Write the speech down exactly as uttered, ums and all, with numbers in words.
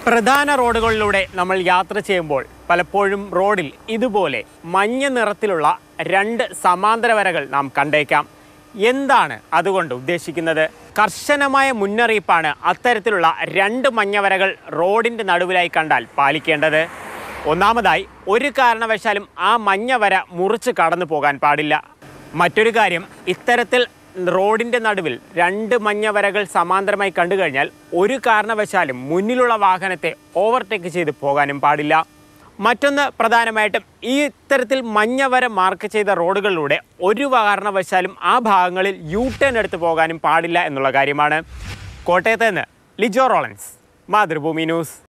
പ്രധാന റോഡുകളിലൂടെ നമ്മൾ യാത്ര ചെയ്യുമ്പോൾ പലപ്പോഴും റോഡിൽ ഇതുപോലെ മഞ്ഞ നിറത്തിലുള്ള രണ്ട് സമാന്തര വരകൾ നാം കണ്ടേക്കാം. എന്താണ് അതുകൊണ്ട് ഉദ്ദേശിക്കുന്നത്? കർശനമായ മുന്നറിയിപ്പാണ് അത്തരത്തിലുള്ള രണ്ട് മഞ്ഞവരകൾ റോഡിൻ്റെ നടുവിലായി കണ്ടാൽ പാലിക്കേണ്ടത്. ഒന്നാമതായി, ഒരു കാരണവശാലും ആ മഞ്ഞവര മുറിച്ച് കടന്നു പോകാൻ പാടില്ല. മറ്റൊരു കാര്യം, ഇത്തരത്തിൽ റോഡിൻ്റെ നടുവിൽ രണ്ട് മഞ്ഞവരകൾ സമാന്തരമായി കണ്ടു കഴിഞ്ഞാൽ ഒരു കാരണവശാലും മുന്നിലുള്ള വാഹനത്തെ ഓവർടേക്ക് ചെയ്ത് പോകാനും പാടില്ല. മറ്റൊന്ന് പ്രധാനമായിട്ടും, ഈ ഇത്തരത്തിൽ മഞ്ഞവര മാർക്ക് ചെയ്ത റോഡുകളിലൂടെ ഒരു കാരണവശാലും ആ ഭാഗങ്ങളിൽ യു ടേൺ എടുത്ത് പോകാനും പാടില്ല എന്നുള്ള കാര്യമാണ്. കോട്ടയത്ത് നിന്ന് ലിജോ റോളൻസ്, മാതൃഭൂമി ന്യൂസ്.